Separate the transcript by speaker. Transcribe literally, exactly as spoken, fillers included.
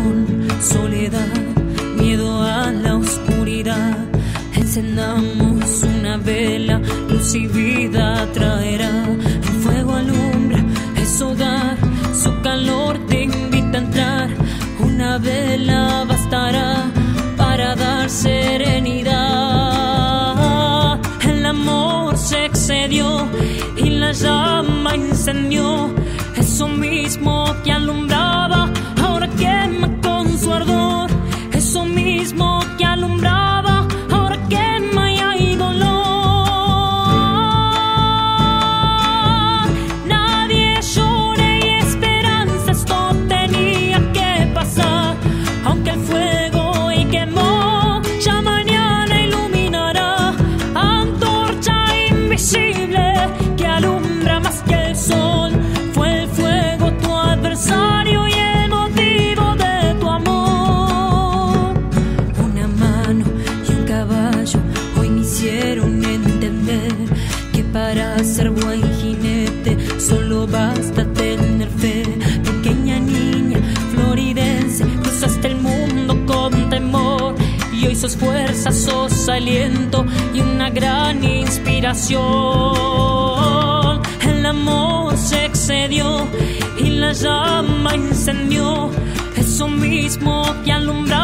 Speaker 1: Amor, soledad, miedo a la oscuridad. Encendamos una vela, luz y vida traerá. El fuego alumbra, es hogar, su calor te invita a entrar. Una vela bastará para dar serenidad. El amor se excedió y la llama incendió. Eso mismo que alumbraba, ahora quema con su ardor. Eso mismo que alumbraba, ahora quema y hay dolor. Nadie llore y esperanza, esto tenía que pasar. Aunque el fuego hoy quemó, ya mañana iluminará. Antorcha invisible que alumbra más que el sol. Fue el fuego tu adversario y el motivo de tu amor. Una mano y un caballo hoy me hicieron entender que para ser buen jinete solo basta tener fe. Pequeña niña floridense, cruzaste el mundo con temor y hoy sos fuerza, sos aliento y una gran inspiración. El amor se excedió y la llama incendió. Eso mismo que alumbraba